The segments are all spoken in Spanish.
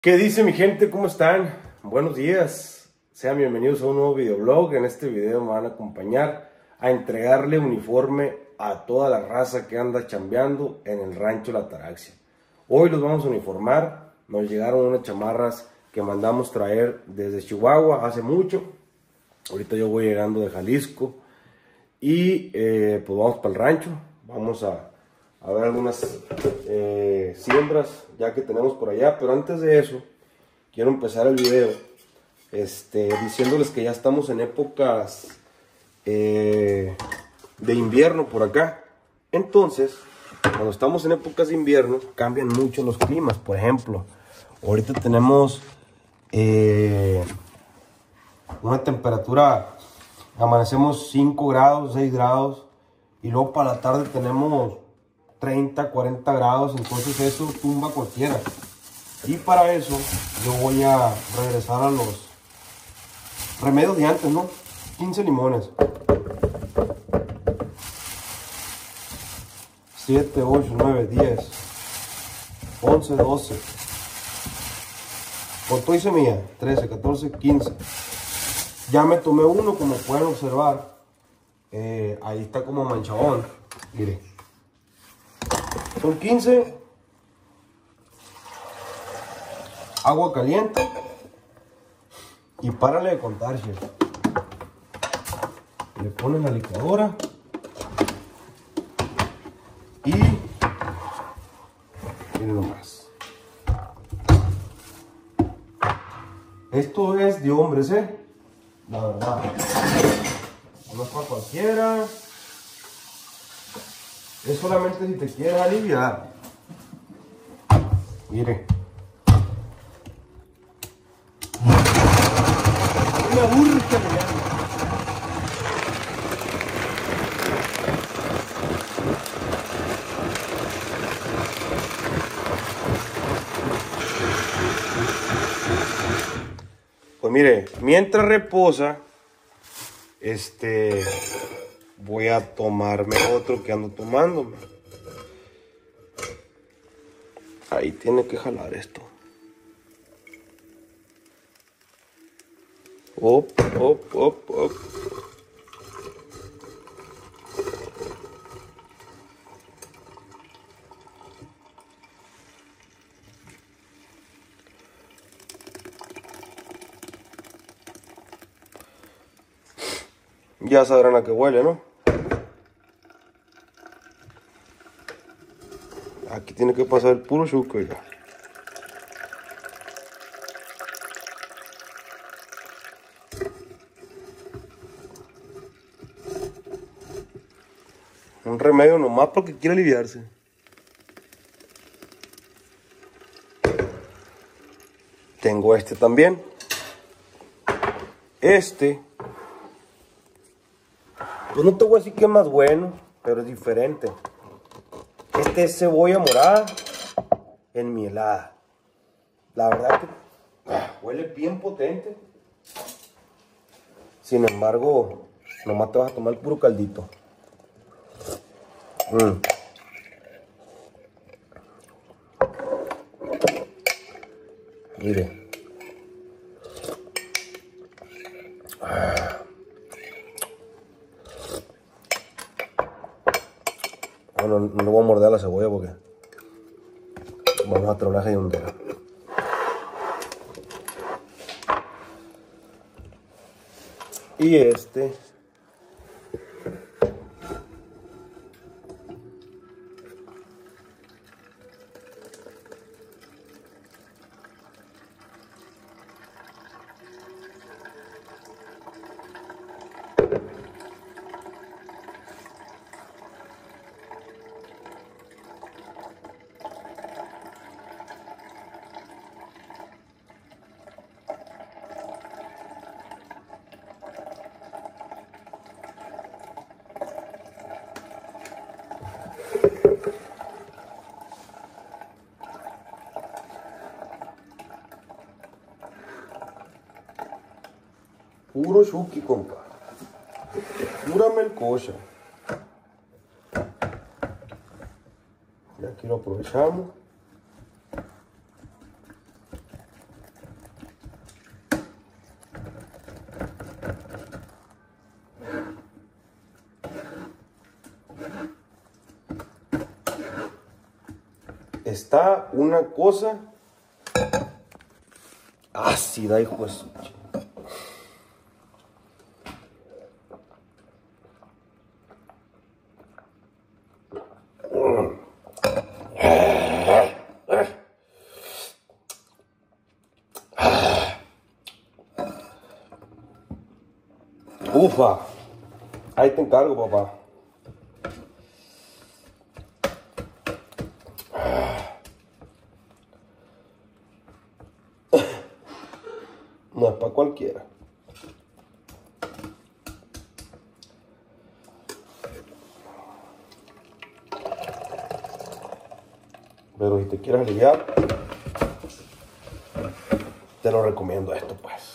¿Qué dice mi gente? ¿Cómo están? Buenos días. Sean bienvenidos a un nuevo videoblog. En este video me van a acompañar a entregarle uniforme a toda la raza que anda chambeando en el rancho La Taraxia. Hoy los vamos a uniformar. Nos llegaron unas chamarras que mandamos traer desde Chihuahua hace mucho. Ahorita yo voy llegando de Jalisco. Y pues vamos para el rancho. Vamos a ver algunas siembras ya que tenemos por allá, pero antes de eso quiero empezar el video diciéndoles que ya estamos en épocas de invierno por acá. Entonces, cuando estamos en épocas de invierno cambian mucho los climas. Por ejemplo, ahorita tenemos una temperatura, amanecemos 5 grados, 6 grados, y luego para la tarde tenemos 30, 40 grados, entonces eso tumba cualquiera. Y para eso yo voy a regresar a los remedios de antes, ¿no? 15 limones. 7, 8, 9, 10, 11, 12. Con todo y semilla, 13, 14, 15. Ya me tomé uno, como pueden observar. Ahí está como manchadón. Mire. Son 15. Agua caliente. Y párale de contar, chef. Le ponen la licuadora. Y miren nomás. Esto es de hombres, la verdad. No es para cualquiera. Es solamente si te quieres aliviar. Mire. Me aburre que me llame. Pues mire, mientras reposa, voy a tomarme otro que ando tomando. Ahí tiene que jalar esto. Op, op, op, op. Ya sabrán a qué huele, ¿no? Aquí tiene que pasar el puro azúcar ya. Un remedio nomás porque quiere aliviarse. Tengo este también. Pues no te voy a decir que es más bueno, pero es diferente. Este es cebolla morada enmielada. La verdad que huele bien potente. Sin embargo, nomás te vas a tomar el puro caldito. Mire. Bueno, no le voy a morder a la cebolla porque vamos a trabajar de hondera. Y puro chuki, compa. Pura melcocha. Y aquí lo aprovechamos. está una cosa ácida, hijo de su ch- Ufa, ahí te encargo, papá. No es para cualquiera. Pero si te quieres aliviar, te lo recomiendo esto, pues.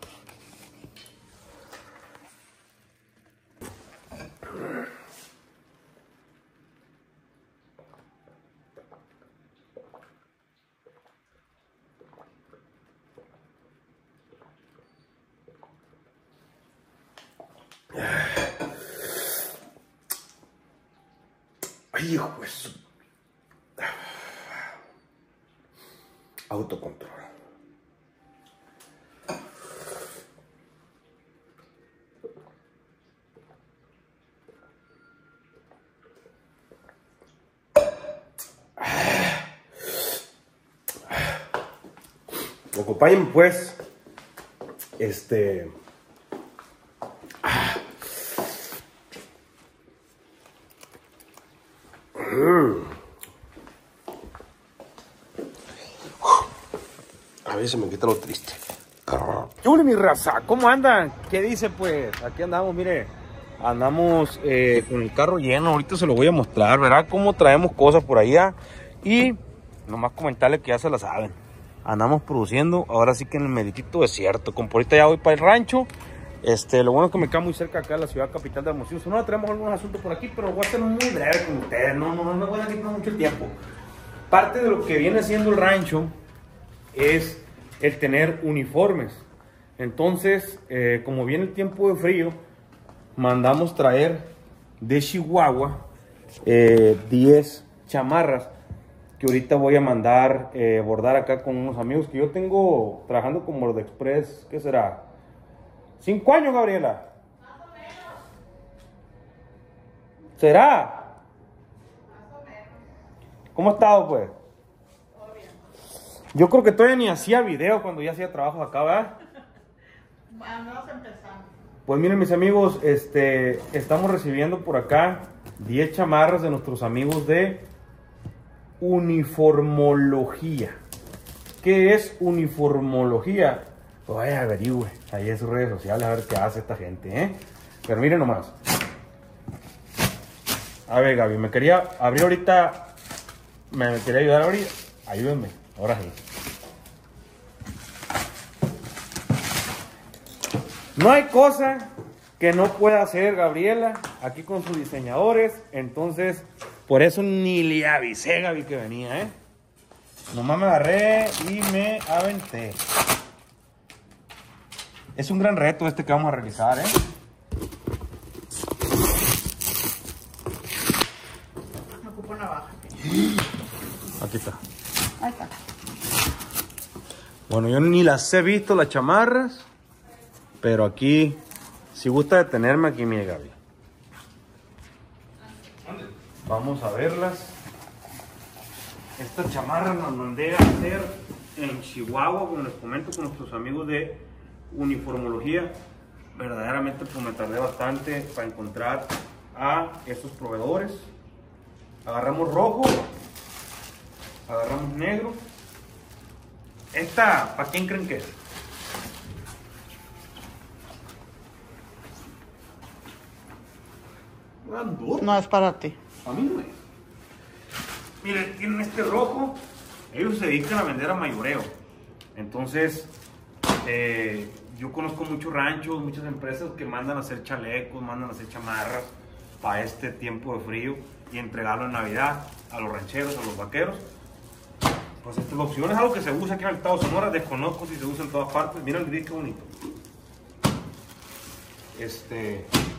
Ay, hijo de su... Autocontrol. Acompáñenme, pues. A ver si me quita lo triste. Hola mi raza, ¿cómo andan? ¿Qué dice pues? Aquí andamos, mire. Andamos con el carro lleno, ahorita se lo voy a mostrar, ¿verdad? Cómo traemos cosas por allá. Y nomás comentarles que ya se la saben. Andamos produciendo, ahora sí que en el meritito desierto. Como por ahorita ya voy para el rancho. Lo bueno es que me queda muy cerca acá de la ciudad capital de Hermosillo. Sonora. Tenemos algunos asuntos por aquí, pero voy a ser muy breve con ustedes. No me voy a quitar mucho tiempo. Parte de lo que viene siendo el rancho es el tener uniformes. Entonces, como viene el tiempo de frío, mandamos traer de Chihuahua 10 chamarras que ahorita voy a mandar bordar acá con unos amigos que yo tengo trabajando con Bordexpress. ¿Qué será? 5 años, Gabriela. Más o menos. ¿Será? Más o menos. ¿Cómo ha estado, pues? Todo bien. Yo creo que todavía ni hacía video cuando ya hacía trabajos acá, ¿verdad? Vamos empezando. Pues miren, mis amigos, estamos recibiendo por acá 10 chamarras de nuestros amigos de Uniformología. ¿Qué es Uniformología? Pues vaya, averigüe ahí en sus redes sociales a ver qué hace esta gente, ¿eh? Pero miren nomás. A ver, Gaby, me quería abrir ahorita. Me quería ayudar a abrir. Ayúdenme, ahora sí. No hay cosa que no pueda hacer Gabriela aquí con sus diseñadores. Entonces, por eso ni le avisé, Gaby, que venía, ¿eh? Nomás me agarré y me aventé. Es un gran reto este que vamos a realizar, ¿eh? Me ocupo navaja. Aquí está. Ahí está. Bueno, yo ni las he visto, las chamarras. Pero aquí, si gusta detenerme, aquí, mire, Gaby. Vamos a verlas. Estas chamarras las mandé a hacer en Chihuahua, como les comento, con nuestros amigos de Uniformología. Verdaderamente pues me tardé bastante para encontrar a estos proveedores. Agarramos rojo, agarramos negro. Esta, ¿para quién creen que es? No es para ti. A mí no es. Miren, tienen este rojo. Ellos se dedican a vender a mayoreo. Entonces, yo conozco muchos ranchos, muchas empresas que mandan a hacer chalecos, mandan a hacer chamarras para este tiempo de frío y entregarlo en Navidad a los rancheros, a los vaqueros. Pues esta es la opción, es algo que se usa aquí en el estado de Sonora. Desconozco si se usa en todas partes. Miren el gris, qué bonito.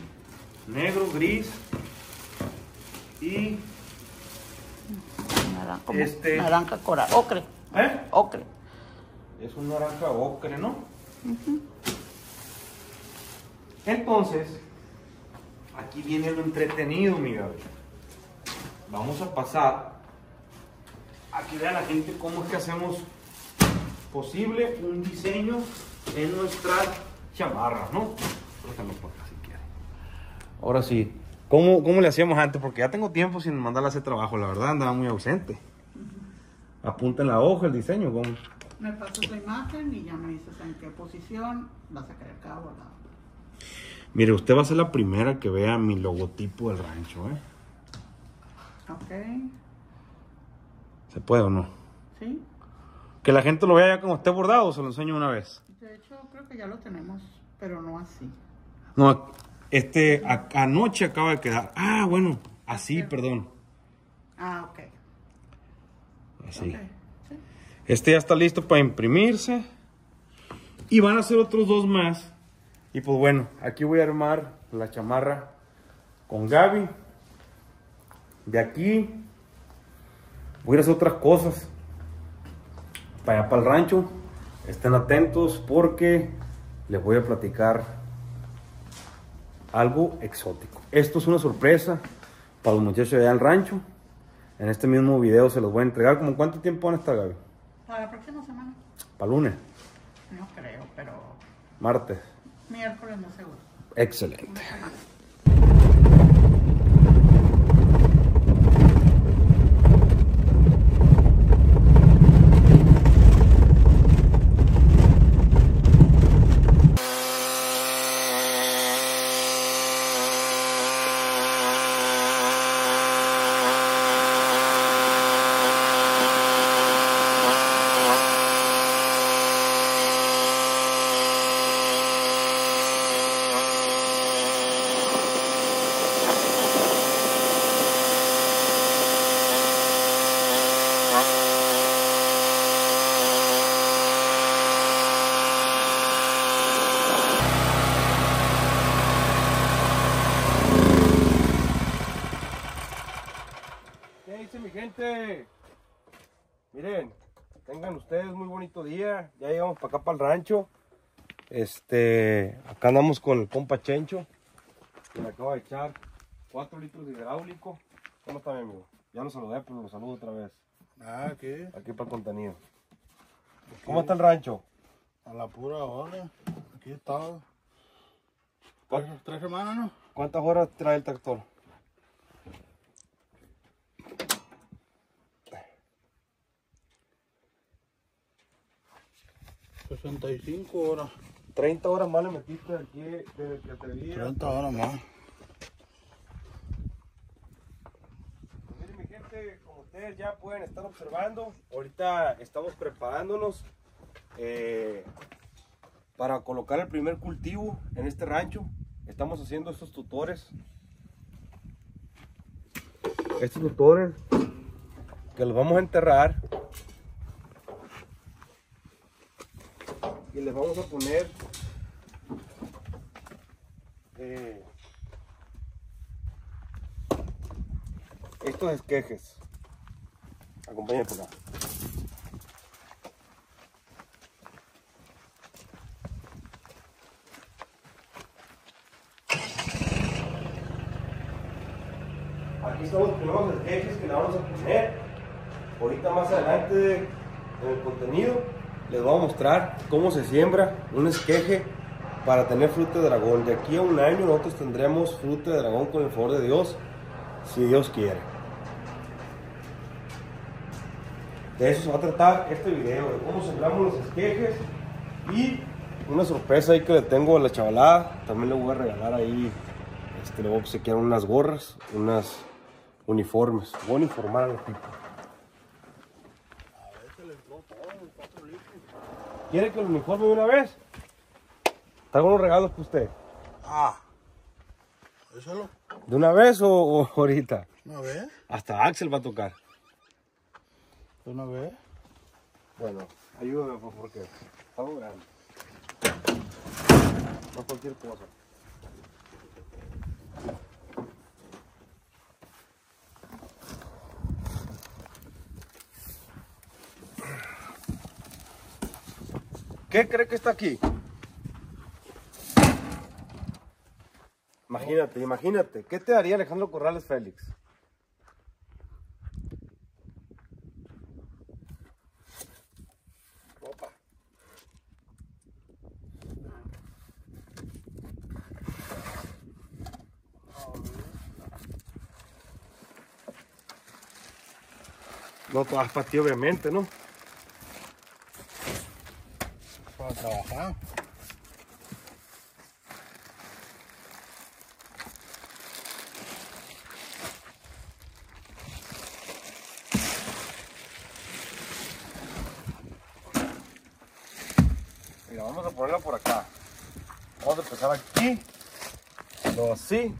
Negro, gris y como Este- naranja coral, ocre, ¿Eh? ocre. Es un naranja ocre, ¿no? Entonces, aquí viene lo entretenido, mi Gaby. Vamos a pasar a que vea la gente cómo es que hacemos posible un diseño en nuestras chamarras, ¿no? Déjalo por acá si quieren. Ahora sí, ¿cómo le hacíamos antes? Porque ya tengo tiempo sin mandarle a hacer trabajo, la verdad, andaba muy ausente. Apunta en la hoja el diseño, ¿cómo? Me pasas la imagen y ya me dices en qué posición vas a querer cada bordado. Mire, usted va a ser la primera que vea mi logotipo del rancho, ¿eh? Ok, ¿Se puede o no? sí. Que la gente lo vea ya como esté bordado, o se lo enseño una vez. De hecho, creo que ya lo tenemos, pero no así. No, anoche acaba de quedar. Ah, bueno, así, perdón. Ah, ok. Así. Ok, sí. Este ya está listo para imprimirse. Y van a hacer otros dos más. Y pues bueno, aquí voy a armar la chamarra con Gaby. De aquí voy a ir a hacer otras cosas. Para allá, para el rancho. Estén atentos porque les voy a platicar algo exótico. Esto es una sorpresa para los muchachos allá en el rancho. En este mismo video se los voy a entregar. ¿Cómo cuánto tiempo van a estar, Gaby? Para la próxima semana, Para lunes, no creo, pero martes. miércoles no seguro. Excelente. Una semana. ¿Qué dice mi gente? Miren, tengan ustedes muy bonito día. Ya llegamos para acá, para el rancho. Acá andamos con el compa Chencho, que le acaba de echar 4 litros de hidráulico. ¿Cómo está, mi amigo? Ya lo saludé, pero lo saludo otra vez. Ah, ¿qué? Aquí para el contenido. ¿Cómo está el rancho? A la pura hora. Aquí está. Tres semanas, ¿no? ¿Cuántas horas trae el tractor? $65. 30 horas más le metiste aquí desde que te vi. 30 horas más. Miren, mi gente, como ustedes ya pueden estar observando, ahorita estamos preparándonos para colocar el primer cultivo en este rancho. Estamos haciendo estos tutores. Estos tutores que los vamos a enterrar y les vamos a poner estos esquejes. Acompáñenme por acá. Aquí están los primeros esquejes que le vamos a poner. Ahorita más adelante en el contenido les voy a mostrar cómo se siembra un esqueje para tener fruta de dragón. De aquí a un año nosotros tendremos fruta de dragón con el favor de Dios, si Dios quiere. De eso se va a tratar este video, de cómo sembramos los esquejes y una sorpresa ahí que le tengo a la chavalada. También le voy a regalar ahí, le voy a obsequiar unas gorras, unas uniformes. Voy a uniformar a los tipos. ¿Quiere que lo uniforme de una vez? Traigo unos regalos para usted. Ah. ¿Eso ¿De una vez o ahorita? una vez? Hasta Axel va a tocar. ¿De una vez? Bueno, ayúdame porque está muy grande. No cualquier cosa. ¿Qué cree que está aquí? Imagínate. ¿Qué te daría Alejandro Corrales Félix? Opa. No todas para ti, obviamente, ¿no? Para trabajar. Mira, vamos a ponerla por acá. Vamos a empezar aquí. Luego así.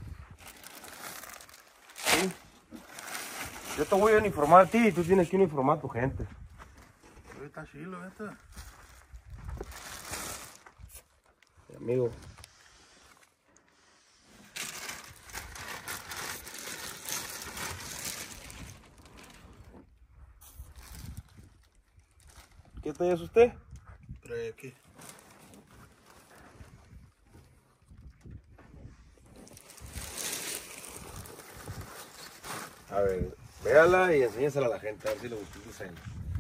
¿Sí? Yo te voy a uniformar a ti y tú tienes que uniformar a tu gente. Está chilo este. Amigo. ¿Qué talla es usted? 3X. A ver, véala y enséñasela a la gente, a ver si le gustó el diseño.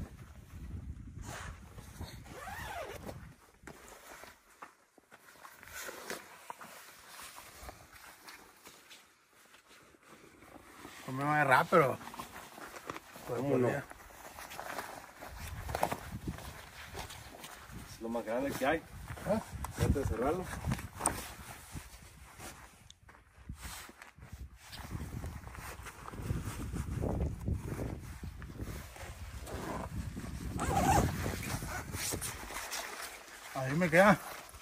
Come más rápido. ¿Cómo no? Es lo más grande que hay. Antes de cerrarlo. Ahí me queda.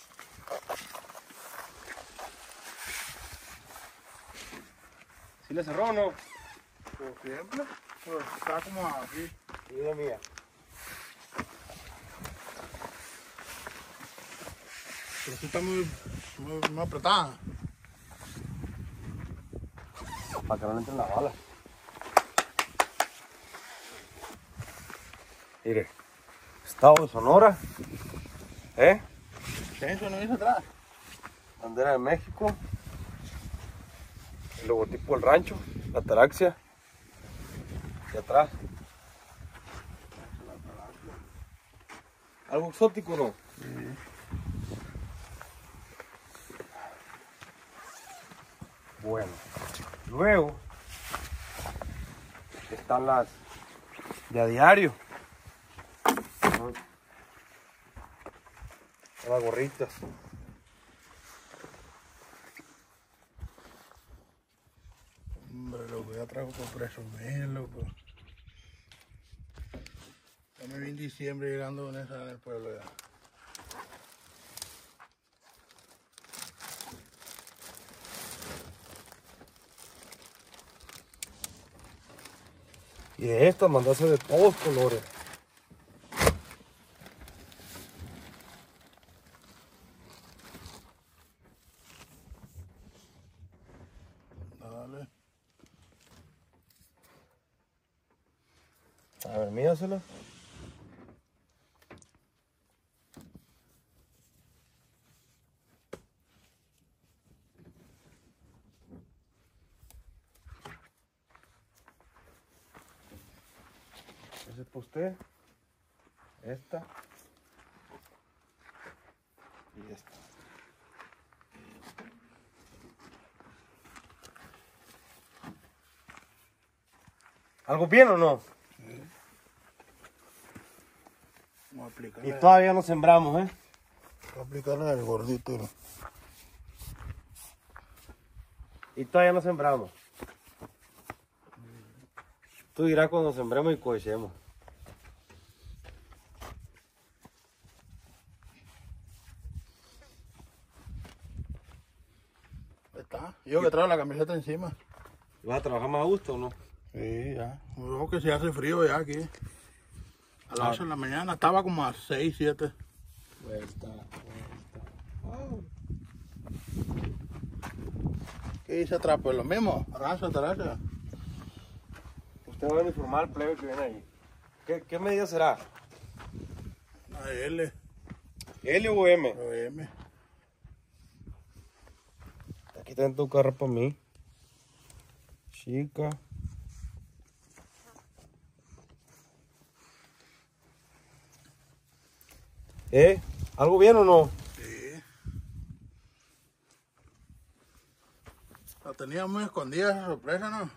¿Sí le cerró o no? Por siempre. Pues está como aquí. Vida mía. Pero sí está muy apretada. Para que no le entren las balas. Mire, Estado de Sonora, Eso no dice atrás. bandera de México, el logotipo del rancho, la ataraxia, y atrás. ¿Algo exótico no? Bueno, luego están las de a diario. Las gorritas. Hombre, loco, ya traigo por presumir, loco. Ya me vi en diciembre llegando con esa en el pueblo ya. Y de estas mandarse de todos colores. Dale. A ver, mídasela. Ese es para usted. Esta. Y esta. ¿Algo bien o no? Vamos a aplicarle. Y todavía no sembramos, Vamos a aplicarle al gordito. ¿No? Y todavía no sembramos. Tú dirás cuando sembremos y cosechemos. Ahí está. Yo que traigo la camiseta encima. ¿Vas a trabajar más a gusto o no? Sí, ya. Luego que se hace frío ya aquí. A las 8 de la mañana. Estaba como a 6, 7. ¿Qué dice atrás? Pues lo mismo. Raza, ataraxia. Usted va a uniformar al plebe que viene ahí. ¿Qué medida será? Una L. ¿L o M? M. Aquí está tu carro para mí. Chica. ¿Algo bien o no? Sí. La tenía muy escondida esa sorpresa, ¿no?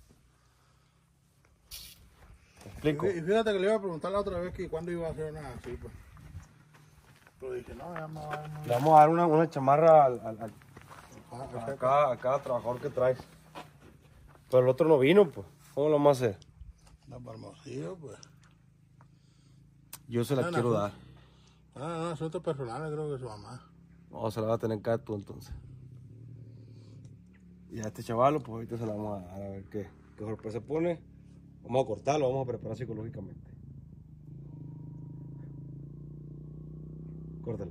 Te explico. Y fíjate que le iba a preguntar la otra vez que cuándo iba a hacer una así, pues. Pero dije, no, ya no va. Le vamos a dar una chamarra a Acá. cada trabajador que traes. Pero el otro no vino, pues. ¿Cómo lo vamos a hacer? No, para Hermosillo, pues. Yo se la No, quiero no. dar. No, asuntos personales creo que su mamá. No, se la va a tener que dar tú entonces. Y a este chavalo, pues ahorita se la vamos a dar a ver qué sorpresa pone. Vamos a cortarlo, vamos a preparar psicológicamente. Córtale.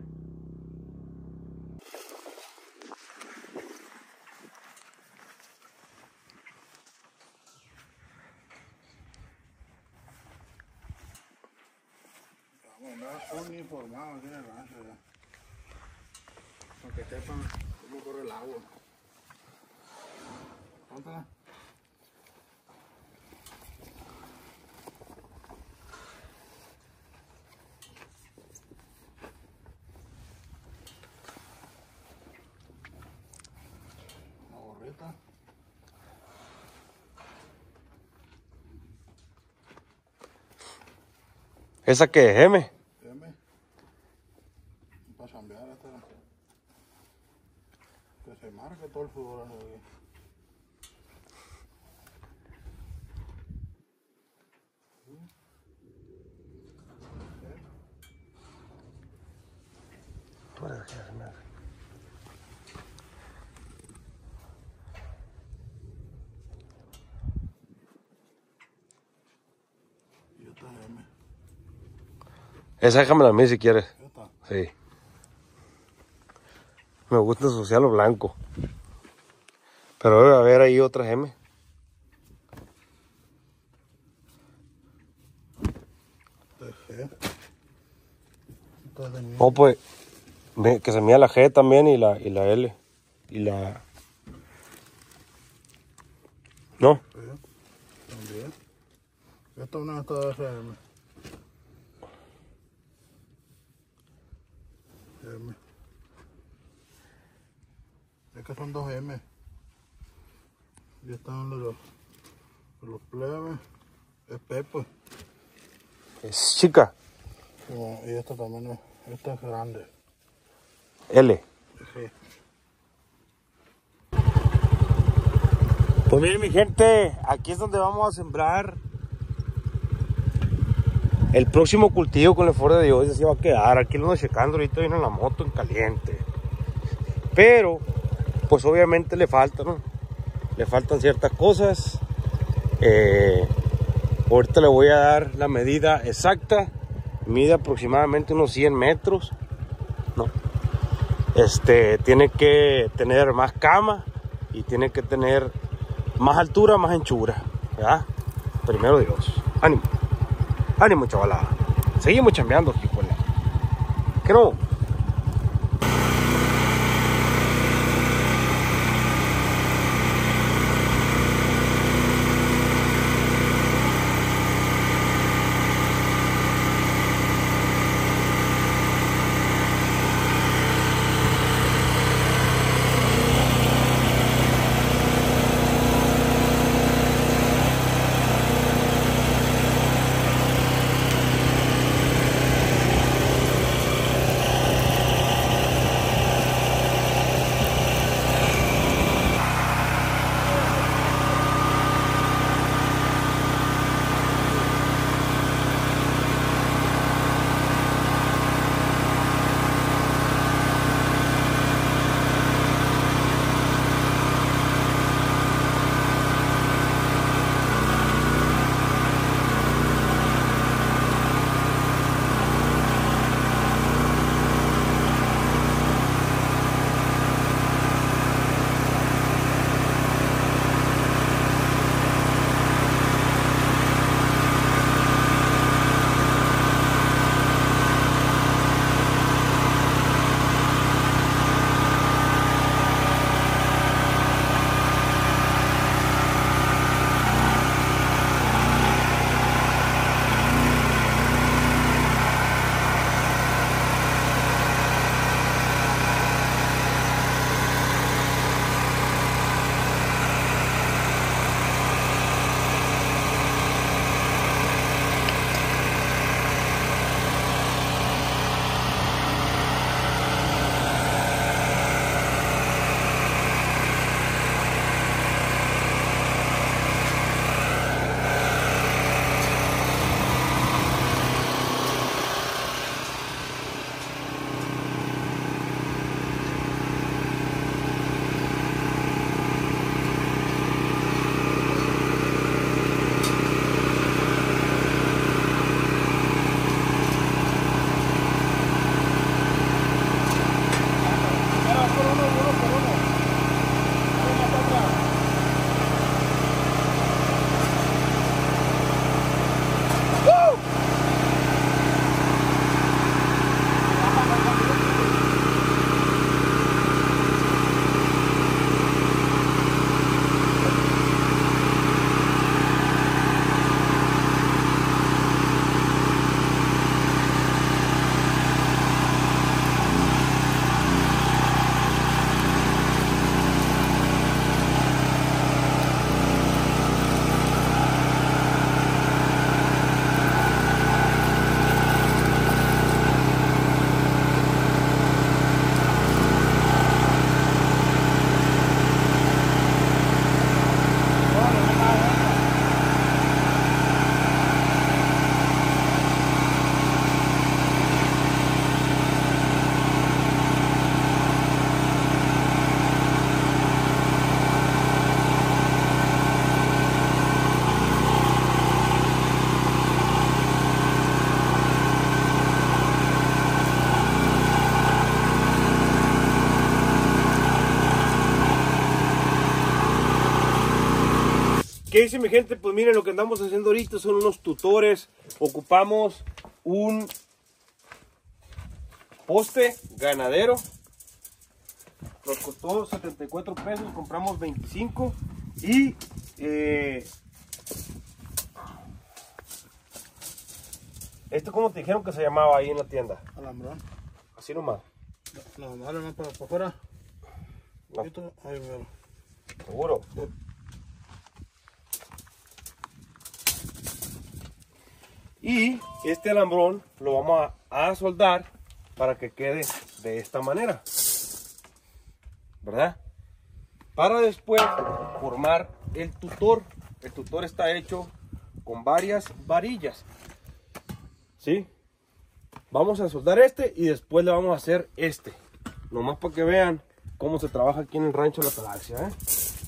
Vamos a andar uniformados aquí en el rancho ya. Para que sepan cómo corre el agua. Póntala. Una gorrita. ¿Esa qué es, M? M. Para chambear hasta que se marque todo el sudor. Y esta es M. Esa déjamela a mí si quieres. Esta. Sí. Me gusta asociar lo blanco. Pero debe haber ahí otras M. Esta es G. Esta es de niño. No, pues, que se mida la G también y la L. Y la... ¿No? Sí, también. Esta es una de SM. M. Es que son dos M. Y están los plebes. Es P, pues. Es chica. Y esta también es. Esta es grande. L. Sí. Pues miren mi gente, aquí es donde vamos a sembrar el próximo cultivo con el favor de Dios. Así va a quedar, aquí lo ando checando, ahorita viene la moto en caliente. Pero, pues obviamente le falta, ¿no? Le faltan ciertas cosas. Ahorita le voy a dar la medida exacta. Mide aproximadamente unos 100 metros, ¿no? Tiene que tener más cama y tiene que tener más altura, más anchura, ¿verdad? Primero Dios. Ánimo. Ánimo, chavalada. Seguimos chambeando aquí, pues. ¿Qué no? ¿Qué dice mi gente? Pues miren, lo que andamos haciendo ahorita son unos tutores. Ocupamos un poste ganadero. Nos costó 74 pesos, compramos 25. Y ¿cómo te dijeron que se llamaba ahí en la tienda? Alambrón. Así nomás. No, dale más para afuera. No. Ahí veo. Seguro. Y este alambrón lo vamos a soldar para que quede de esta manera, ¿verdad? Para después formar el tutor. El tutor está hecho con varias varillas, ¿sí? Vamos a soldar este y después le vamos a hacer este. Nomás para que vean cómo se trabaja aquí en el rancho La Galaxia, ¿eh?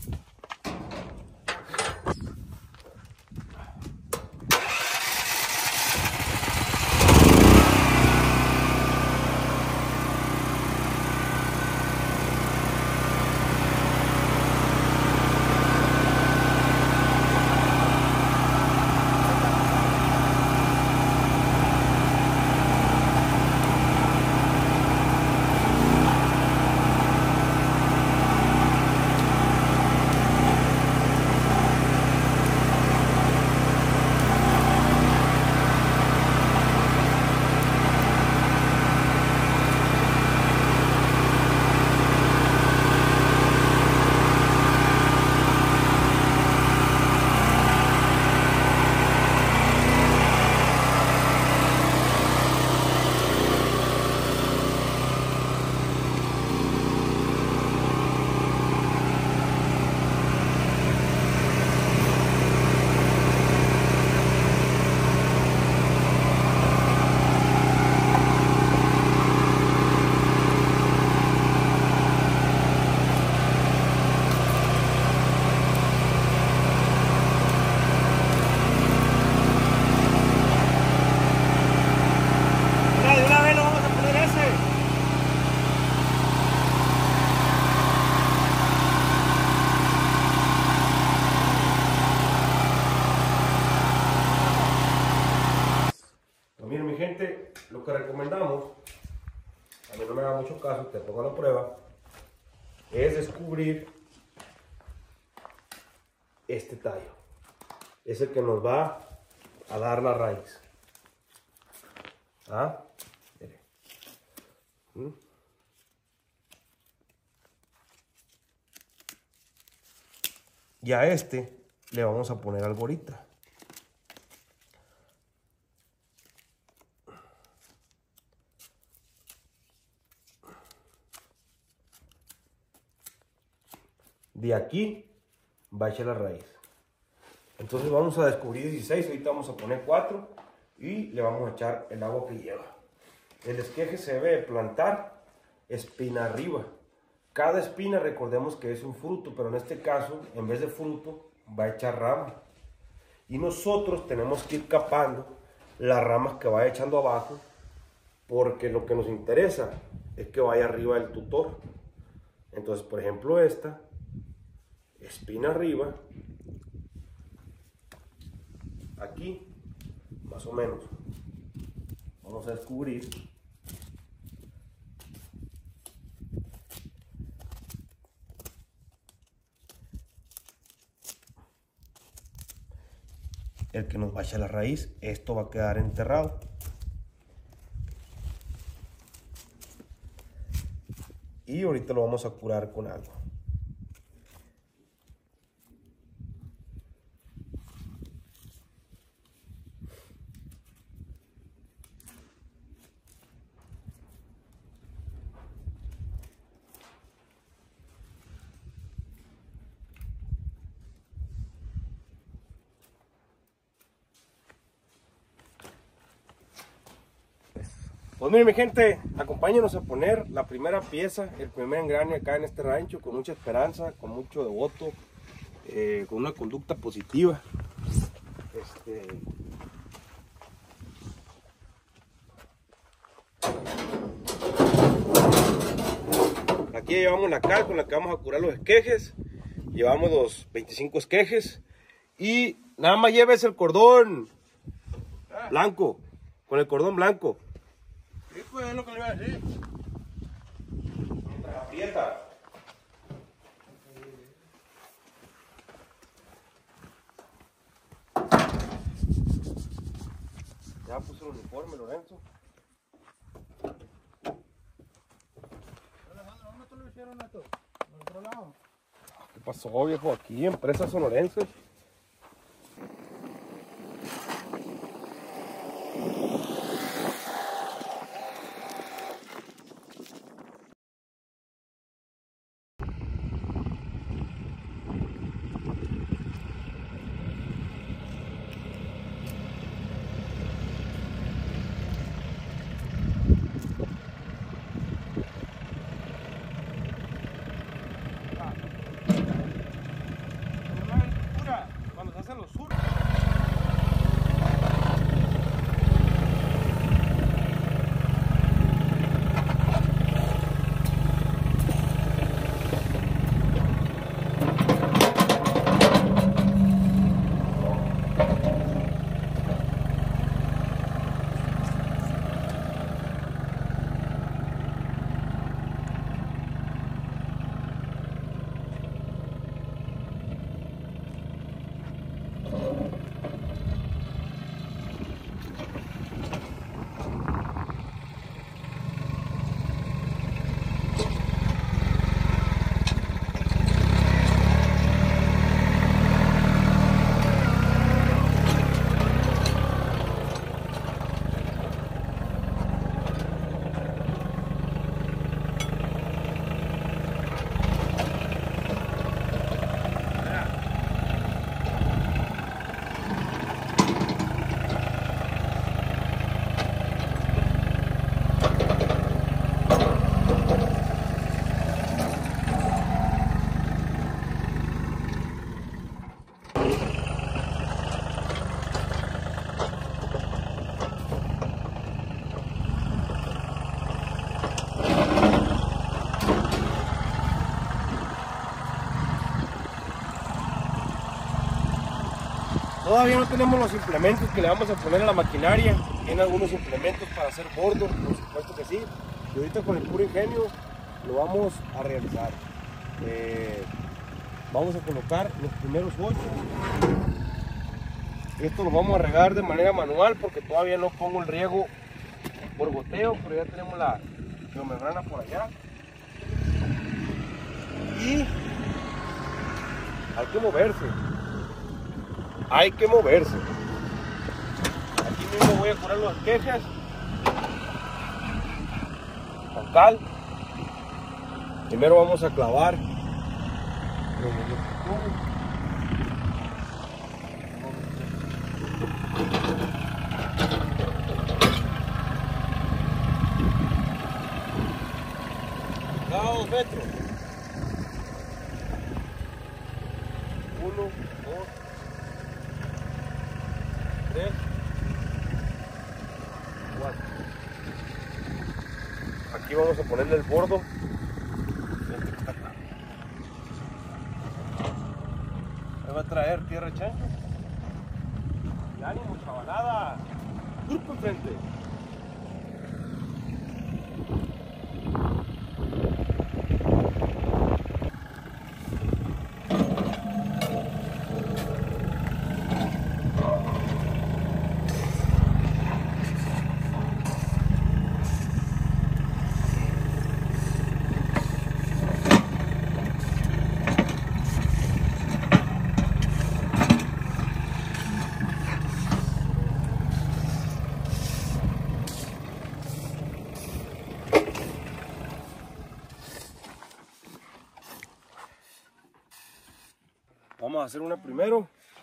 Lo que recomendamos, a mí no me da mucho caso, te pongo a la prueba, es descubrir este tallo. Es el que nos va a dar la raíz. ¿Ah? Mire. Y a este le vamos a poner algo ahorita. De aquí va a echar la raíz. Entonces vamos a descubrir 16, ahorita vamos a poner 4 y le vamos a echar el agua que lleva. El esqueje se debe plantar espina arriba. Cada espina, recordemos que es un fruto, pero en este caso, en vez de fruto, va a echar rama. Y nosotros tenemos que ir capando las ramas que vaya echando abajo, porque lo que nos interesa es que vaya arriba del tutor. Entonces, por ejemplo, esta espina arriba, aquí, más o menos, vamos a descubrir el que nos va a echar la raíz. Esto va a quedar enterrado. Y ahorita lo vamos a curar con algo. Pues miren mi gente, acompáñenos a poner la primera pieza, el primer engrane acá en este rancho, con mucha esperanza, con mucho devoto, con una conducta positiva. Aquí llevamos la cal con la que vamos a curar los esquejes, llevamos los 25 esquejes Y nada más lleves el cordón blanco, con el cordón blanco. Sí, pues es lo que le iba a decir. Mientras aprieta. Ya puse el uniforme, Lorenzo. Alejandro, ¿dónde te lo hicieron esto? ¿Del otro lado? ¿Qué pasó, viejo? Aquí, Empresa Sonorense. Cuando se hacen los surcos. Todavía no tenemos los implementos que le vamos a poner a la maquinaria. Tiene algunos implementos para hacer bordos, por supuesto que sí. Y ahorita con el puro ingenio lo vamos a realizar. Vamos a colocar los primeros 8. Esto lo vamos a regar de manera manual porque todavía no pongo el riego por goteo, pero ya tenemos la geomembrana por allá. Y hay que moverse. Hay que moverse. Aquí mismo voy a curar las quejas con cal. Primero vamos a clavar cada 2 metros. 1, 2, 3, 4. Aquí vamos a ponerle el bordo. Me va a traer tierra chancho. Y ánimo, chavalada. Grupo enfrente. Vamos a hacer una primero.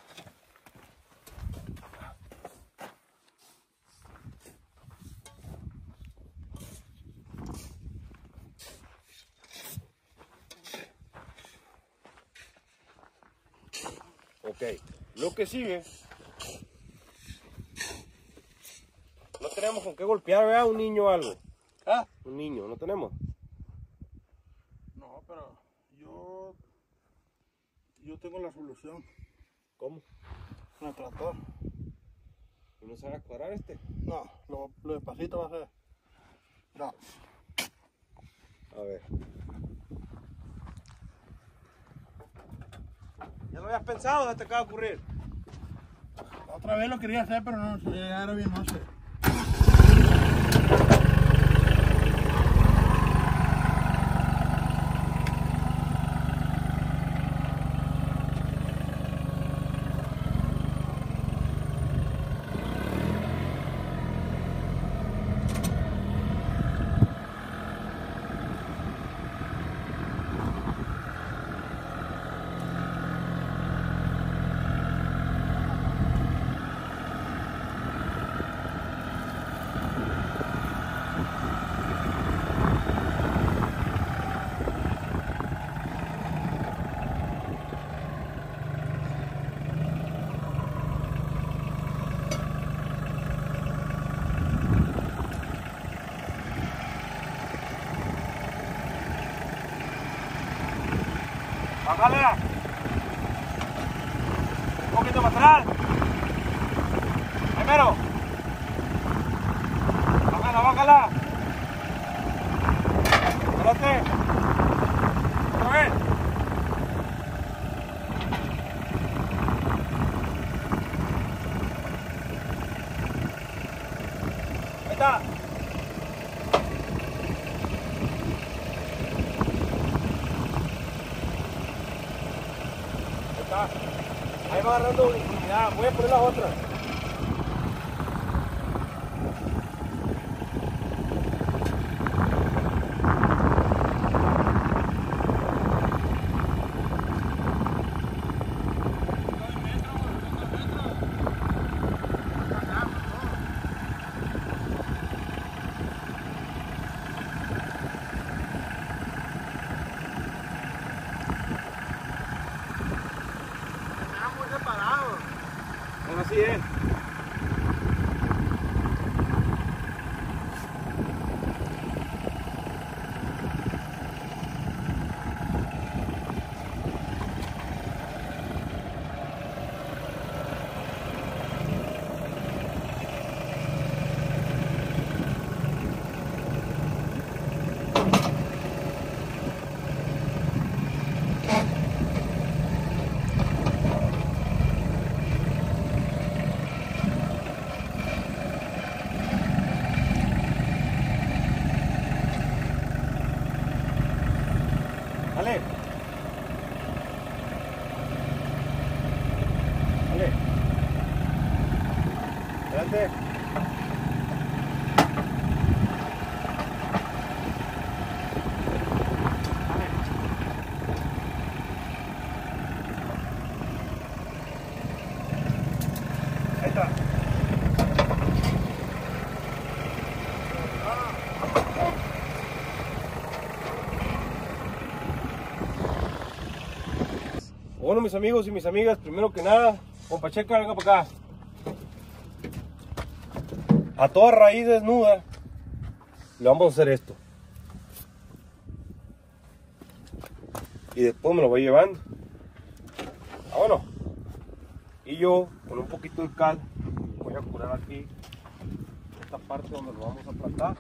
Ok, lo que sigue. No tenemos con qué golpear, ¿verdad? Un niño o algo. ¿Ah? Un niño, no tenemos. No, pero yo tengo la solución. ¿Cómo? En el tractor. ¿Y no se va a cuadrar este? No, lo despacito va a ser. No. A ver. ¿Ya lo habías pensado o se te acaba de ocurrir? Otra vez lo quería hacer, pero no sé, ahora bien no sé. Bájala. Un poquito para atrás. Primero. Bájala, bájala. Espérate. Otra vez. Ahí está. Ahí va agarrando unidad. Voy a poner las otras. Bueno, así es. Dale. Dale. Adelante. Ahí está. Bueno, mis amigos y mis amigas, primero que nada, compa Checa, venga para acá. A toda raíz desnuda le vamos a hacer esto. Y después me lo voy llevando. Vámonos. Y yo, con un poquito de cal, voy a curar aquí esta parte donde lo vamos a plantar.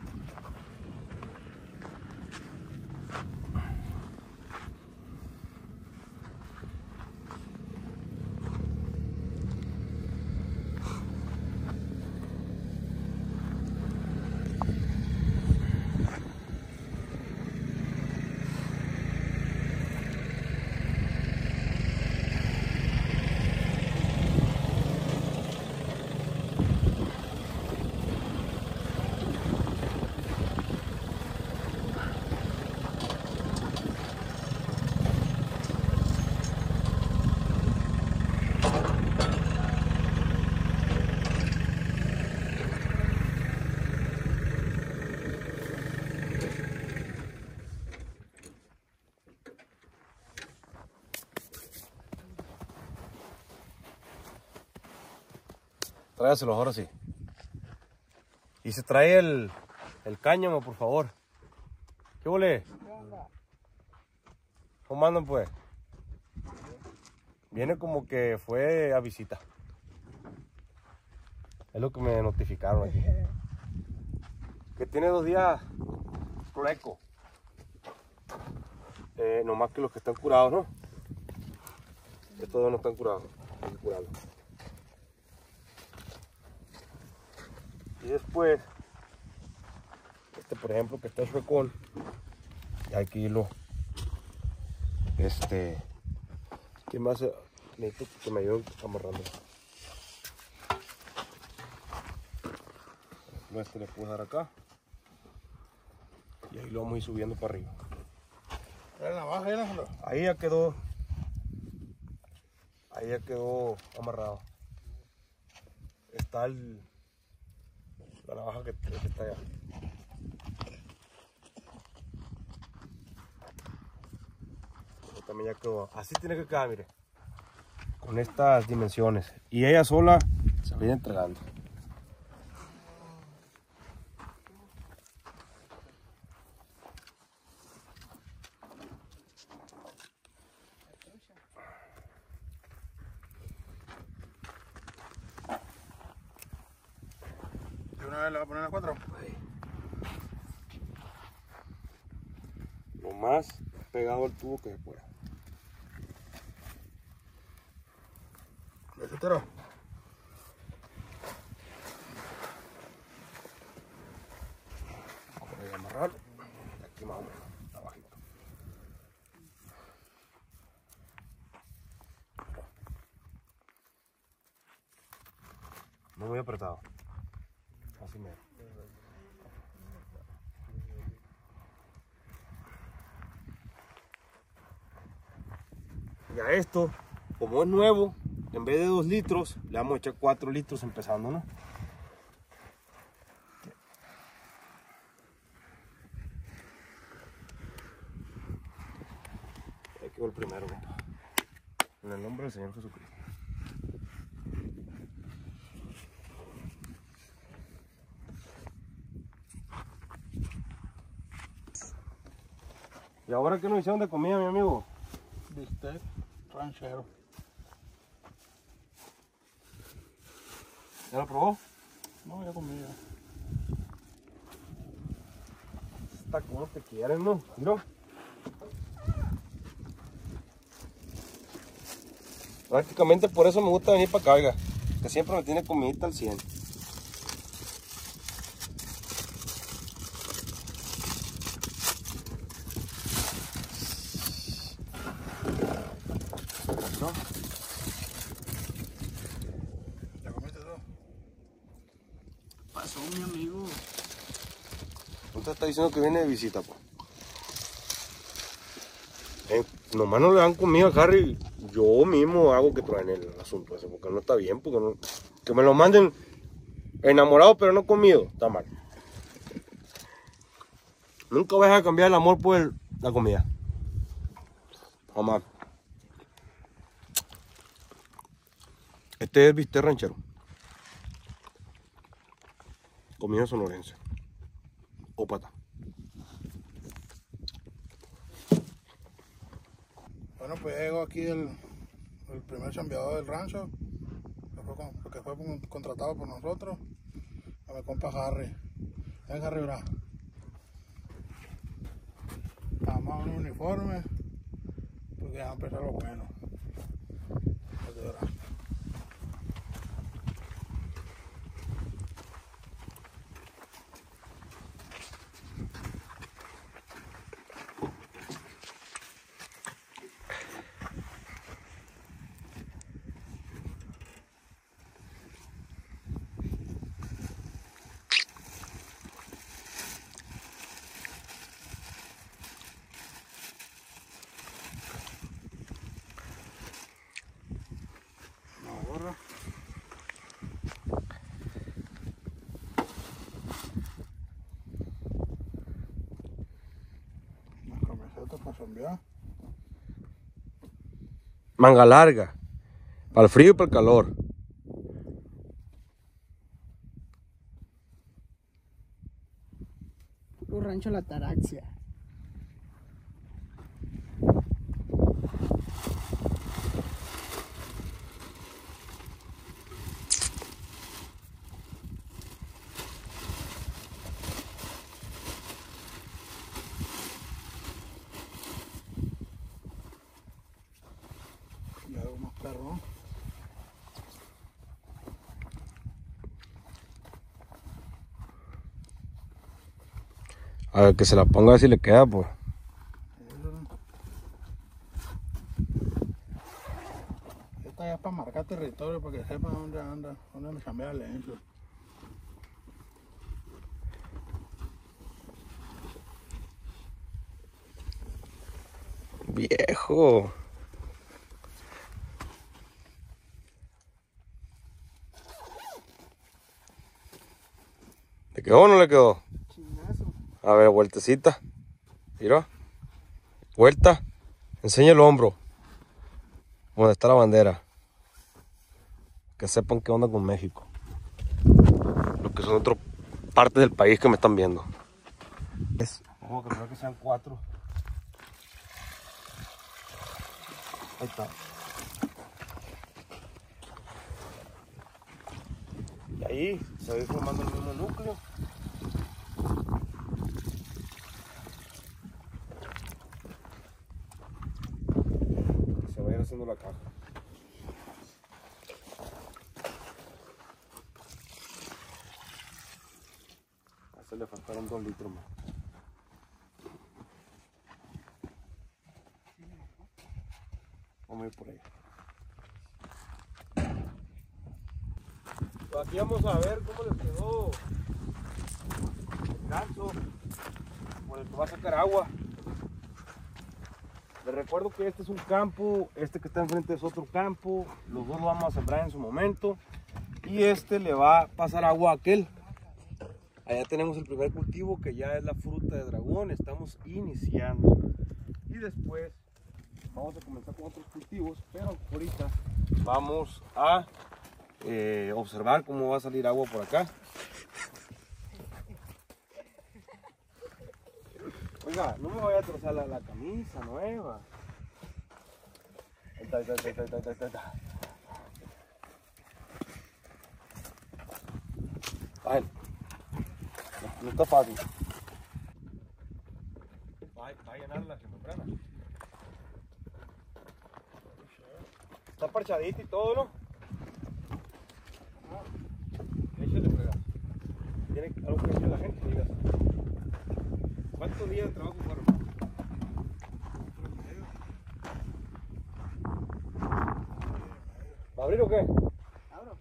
Tráigaselos ahora sí. Y se trae el cáñamo, por favor. ¿Qué huele? ¿Cómo andan, pues? Viene como que fue a visita. Es lo que me notificaron aquí. Que tiene 2 días fleco. Nomás que los que están curados, ¿no? Estos dos no están curados. Hay que curarlos. Y después, este por ejemplo que está chuecón, hay que irlo. ¿Quién más? Necesito que me ayuden amarrando. Este le puedo dar acá. Y ahí lo vamos a ir subiendo para arriba. ¿La navaja ahí, Alejandro? Ahí ya quedó. Ahí ya quedó amarrado. Está la navaja que está allá. Pero también ya quedó. Así tiene que quedar, mire. Con estas dimensiones. Y ella sola se viene entregando. ¿De una vez le va a poner las 4? Lo más pegado al tubo que se pueda. ¿Le chutero? Vamos a amarrarlo. Aquí más o menos, abajito. No muy apretado. Así mero. Y a esto, como es nuevo, en vez de 2 litros, le vamos a echar 4 litros empezando, ¿no? Aquí va el primero, compa. En el nombre del Señor Jesucristo. ¿Y ahora qué nos hicieron de comida, mi amigo? Bistec ranchero. ¿Ya lo probó? No, ya comí ya. Está como te quieren, ¿no? Mira. Prácticamente por eso me gusta venir para acá, oiga. Que siempre me tiene comidita al 100. ¿No? ¿Ya comiste todo? Pasó mi amigo. Usted está diciendo que viene de visita, pues. Nomás no le dan comida a Harry. Yo mismo hago que traen el asunto ese, porque no está bien, porque no, que me lo manden enamorado pero no comido, está mal. Nunca vas a cambiar el amor por la comida. Jamás. Este es bistec ranchero. Comida sonorense. O pata. Bueno, pues llegó aquí el primer chambeador del rancho, que fue contratado por nosotros, a mi compa Harry. Es Harry, ¿verdad? Vamos a un uniforme, porque ya va a empezar lo bueno. Aquí, ¿verdad? Gorra. Unas camisetas para chambear. Manga larga. Para el frío y para el calor. Puro rancho La Taraxia. A ver, que se la ponga a ver si le queda, pues. Esta ya es para marcar territorio, para que sepan dónde anda, dónde me cambia el lencho. Viejo. ¿Le quedó o no le quedó? Chingazo. A ver, vueltecita. Mira. Vuelta. Enseña el hombro. Donde está la bandera. Que sepan qué onda con México. Lo que son otras partes del país que me están viendo. Vamos a calcular que sean 4. Ahí está. Y ahí se va a ir formando el mismo núcleo. Se va a ir haciendo la caja. A ese le faltaron 2 litros más. Vamos a ir por ahí. Pues aquí vamos a ver cómo les quedó el ganso por el que va a sacar agua. Les recuerdo que este es un campo, este que está enfrente es otro campo, los dos lo vamos a sembrar en su momento y este le va a pasar agua a aquel. Allá tenemos el primer cultivo que ya es la fruta de dragón, estamos iniciando y después vamos a comenzar con otros cultivos, pero ahorita vamos a observar cómo va a salir agua por acá. Oiga, no me vaya a trozar la camisa nueva. Ahí está. Ay, no está fácil. Va a llenar la membrana. Está parchadita y todo, ¿no? Échale, frega. ¿Tiene algo que decir la gente? Digas. ¿Cuántos días de trabajo fueron? ¿Va a abrir o qué? Abro.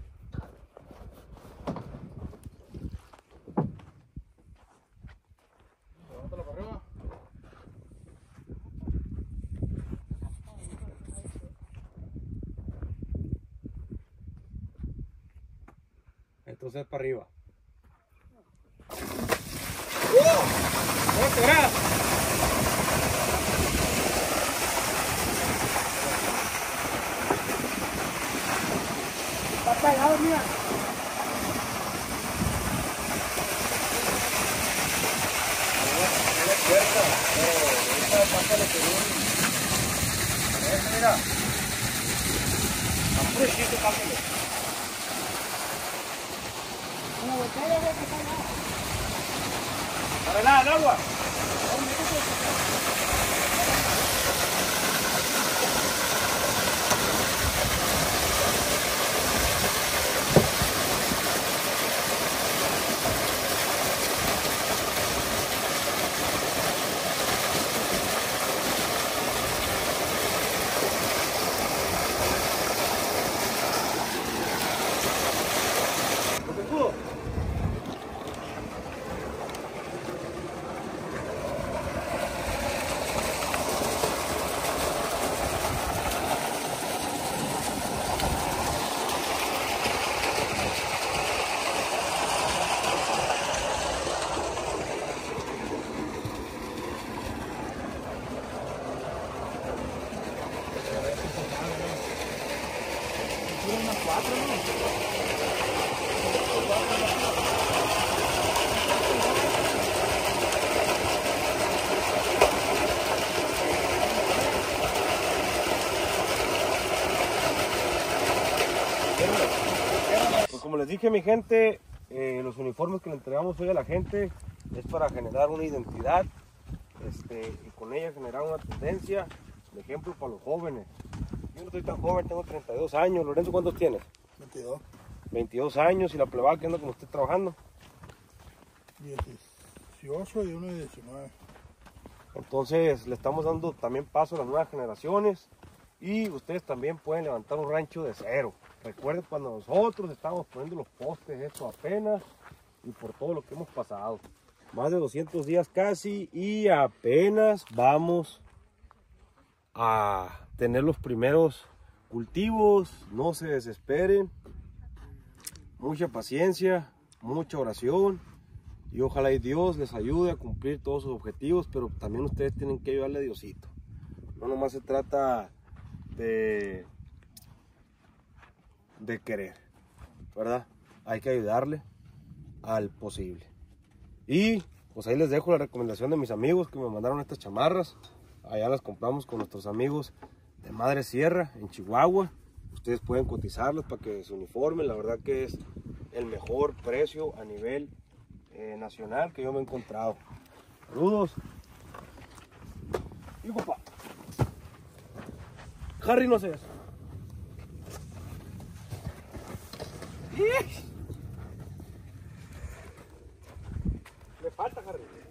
Levántalo para arriba. Entonces para arriba. ¿Cómo será? Está pegado, mira. Mira. A puro chiste, pápalo. Para nada, el agua. Pues como les dije, mi gente, los uniformes que le entregamos hoy a la gente es para generar una identidad y con ella generar una tendencia, un ejemplo para los jóvenes. Yo no estoy tan joven, tengo 32 años. Lorenzo, ¿cuántos tienes? 22. 22 años. ¿Y la plebada que anda con usted trabajando? 18 y uno de 19. Entonces le estamos dando también paso a las nuevas generaciones y ustedes también pueden levantar un rancho de cero. Recuerden cuando nosotros estábamos poniendo los postes, eso apenas, y por todo lo que hemos pasado. Más de 200 días casi y apenas vamos a tener los primeros cultivos. No se desesperen, mucha paciencia, mucha oración y ojalá y Dios les ayude a cumplir todos sus objetivos, pero también ustedes tienen que ayudarle a Diosito. No nomás se trata de querer, ¿verdad? Hay que ayudarle al posible. Y pues ahí les dejo la recomendación de mis amigos que me mandaron estas chamarras. Allá las compramos con nuestros amigos de Madre Sierra en Chihuahua. Ustedes pueden cotizarlas para que se uniformen. La verdad que es el mejor precio a nivel nacional que yo me he encontrado. Saludos. Y papá. Harry no sé eso. Le falta, Harry.